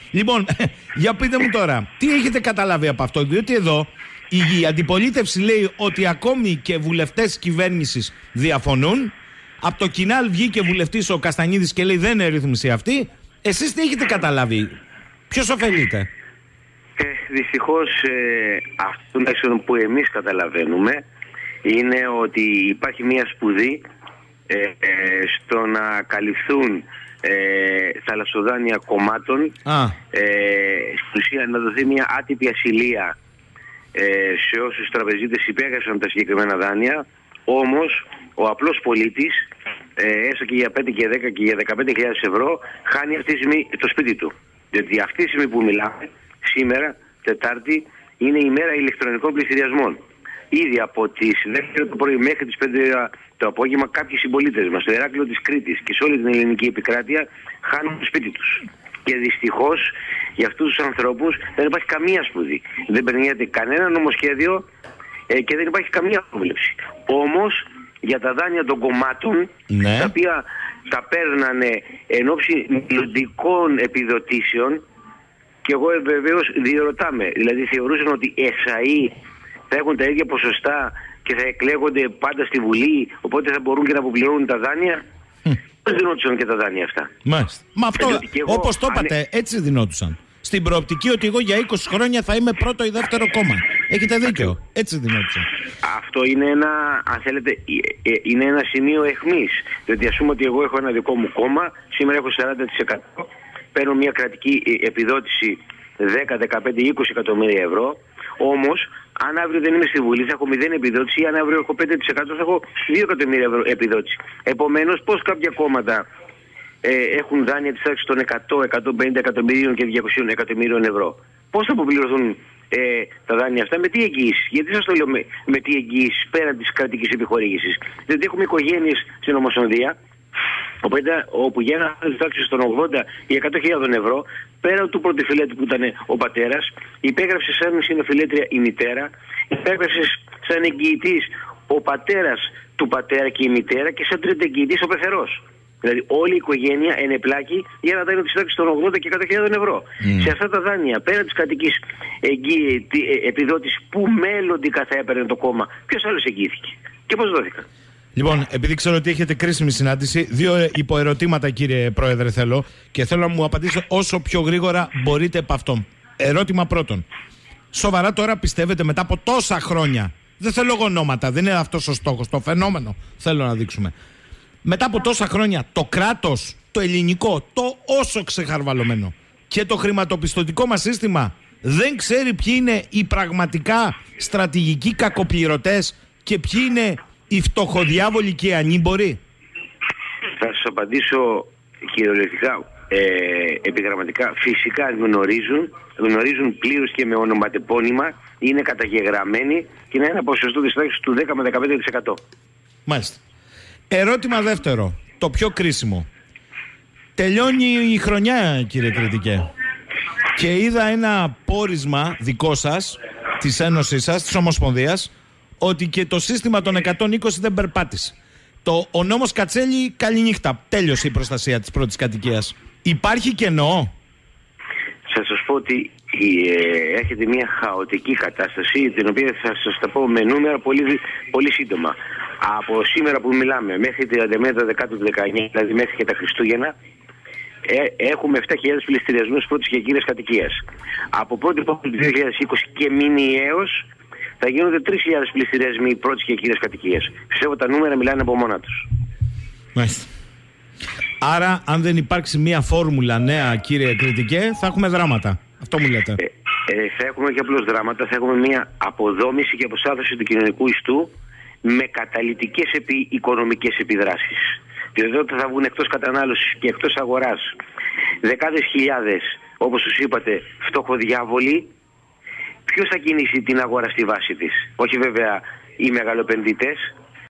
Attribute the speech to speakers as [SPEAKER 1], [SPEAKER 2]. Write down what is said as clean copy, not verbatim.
[SPEAKER 1] Λοιπόν, για πείτε μου τώρα, τι έχετε καταλάβει από αυτό? Διότι εδώ η αντιπολίτευση λέει ότι ακόμη και βουλευτές της κυβέρνησης διαφωνούν. Από το Κινάλ βγήκε βουλευτής ο Καστανίδης και λέει δεν είναι ρύθμιση αυτή. Εσείς τι έχετε καταλάβει? Ποιος ωφελείται?
[SPEAKER 2] Δυστυχώς αυτό που εμείς καταλαβαίνουμε είναι ότι υπάρχει μια σπουδή στο να καλυφθούν θαλασσοδάνεια κομμάτων, στην ουσία να δοθεί μια άτυπη ασυλία σε όσους τραπεζίτες υπέγραψαν τα συγκεκριμένα δάνεια. Όμως ο απλός πολίτης, έστω και για 5 και 10 και για 15.000 ευρώ, χάνει αυτή τη στιγμή το σπίτι του. Διότι αυτή τη στιγμή που μιλάμε, σήμερα, Τετάρτη, είναι η μέρα ηλεκτρονικών πληστηριασμών. Ήδη από τις 10 το πρωί μέχρι τις 5 το απόγευμα, κάποιοι συμπολίτες μας στο Ηράκλειο της Κρήτης και σε όλη την ελληνική επικράτεια χάνουν το σπίτι τους. Και δυστυχώς για αυτούς τους ανθρώπους δεν υπάρχει καμία σπουδή. Δεν περνιέται κανένα νομοσχέδιο και δεν υπάρχει καμία πρόβλεψη. Όμως για τα δάνεια των κομμάτων, τα οποία τα παίρνανε εν ώψη μελλοντικών επιδοτήσεων, και εγώ βεβαίως διερωτάμε, δηλαδή θεωρούσαν ότι εσαΐ θα έχουν τα ίδια ποσοστά και θα εκλέγονται πάντα στη Βουλή, οπότε θα μπορούν και να αποπληρώνουν τα δάνεια. Πώς δινόντουσαν και τα δάνεια αυτά?
[SPEAKER 1] Μάλιστα. Μα αυτό, όπως το είπατε, έτσι δινόντουσαν. Στην προοπτική ότι εγώ για 20 χρόνια θα είμαι πρώτο ή δεύτερο κόμμα. Έχετε δίκιο. Έτσι δινόντουσαν.
[SPEAKER 2] Αυτό είναι ένα, αν θέλετε, είναι ένα σημείο αιχμής. Διότι ας πούμε ότι εγώ έχω ένα δικό μου κόμμα, σήμερα έχω 40%, παίρνω μια κρατική επιδότηση 10, 15, 20 εκατομμύρια ευρώ. Όμως, αν αύριο δεν είμαι στη Βουλή, θα έχω 0 επιδότηση, ή αν αύριο έχω 5%, θα έχω 2 εκατομμύρια ευρώ επιδότηση. Επομένως, πώς κάποια κόμματα έχουν δάνεια της τάξης των 100, 150 εκατομμυρίων και 200 εκατομμύριων ευρώ? Πώς θα αποπληρωθούν τα δάνεια αυτά, με τι εγγύηση? Γιατί σας το λέω με τι εγγύηση πέραν της κρατικής επιχορήγησης? Διότι έχουμε οικογένειες στην Ομοσπονδία, όπου για ένα δάνειο της τάξης των 80 ή 100.000 ευρώ, πέρα του πρωτοφυλέτη που ήταν ο πατέρας, υπέγραψε σαν συνοφιλέτρια η μητέρα, υπέγραψε σαν εγγυητής ο πατέρας του πατέρα και η μητέρα, και σαν τρίτη εγγυητής ο πεθερός. Δηλαδή όλη η οικογένεια ενεπλάκη για ένα δάνειο της τάξης των 80 και 100.000 ευρώ. Σε αυτά τα δάνεια, πέρα της κρατικής επιδότησης που μελλοντικά θα έπαιρνε το κόμμα, ποιος άλλος εγγυήθηκε και πώς δόθηκαν?
[SPEAKER 1] Λοιπόν, επειδή ξέρω ότι έχετε κρίσιμη συνάντηση, 2 υποερωτήματα, κύριε Πρόεδρε, θέλω, και θέλω να μου απαντήσετε όσο πιο γρήγορα μπορείτε από αυτό. Ερώτημα πρώτον. Σοβαρά τώρα πιστεύετε μετά από τόσα χρόνια? Δεν θέλω ονόματα, δεν είναι αυτός ο στόχος. Το φαινόμενο θέλω να δείξουμε. Μετά από τόσα χρόνια, το κράτος, το ελληνικό, το όσο ξεχαρβαλωμένο, και το χρηματοπιστωτικό μας σύστημα δεν ξέρει ποιοι είναι οι πραγματικά στρατηγικοί κακοπληρωτές και ποιοι είναι οι φτωχοδιάβολοι και οι ανήμποροι?
[SPEAKER 2] Θα σας απαντήσω κυριολεκτικά, επιγραμματικά. Φυσικά γνωρίζουν πλήρως και με ονοματεπώνυμα, είναι καταγεγραμμένοι και είναι ένα ποσοστό της τάξης του 10 με 15%.
[SPEAKER 1] Μάλιστα. Ερώτημα δεύτερο, το πιο κρίσιμο. Τελειώνει η χρονιά, κύριε Κρητικέ, και είδα ένα πόρισμα δικό σας, της Ένωσης σας, της Ομοσπονδίας, ότι και το σύστημα των 120 δεν περπάτησε. Ο νόμος Κατσέλη, καληνύχτα, τέλειωσε η προστασία της πρώτης κατοικίας. Υπάρχει κενό?
[SPEAKER 2] Θα σας πω ότι έρχεται μια χαοτική κατάσταση, την οποία θα σας τα πω με νούμερα πολύ σύντομα. Από σήμερα που μιλάμε μέχρι 31 Δεκάτου του 19, δηλαδή μέχρι και τα Χριστούγεννα, έχουμε 7.000 πληστηριασμούς πρώτης και κύριας κατοικίας. Από 1η του 2020 και μηνιαίως θα γίνονται 3.000 πληστηριασμοί πρώτης και κύριας κατοικίας. Πιστεύω τα νούμερα μιλάνε από μόνα τους.
[SPEAKER 1] Μάλιστα. Άρα, αν δεν υπάρξει μία φόρμουλα νέα, κύριε Κρητικέ, θα έχουμε δράματα. Αυτό μου λέτε?
[SPEAKER 2] Θα έχουμε όχι απλώς δράματα, θα έχουμε μία αποδόμηση και αποσάθρωση του κοινωνικού ιστού με καταλυτικές οικονομικές επιδράσεις. Δηλαδή όταν θα βγουν εκτός κατανάλωσης και εκτός αγοράς δεκάδες χιλιάδες, όπως τους είπατε, φτωχοδιάβολοι, ποιος θα κινήσει την αγορά στη βάση της? Όχι βέβαια οι μεγαλοπενδυτές,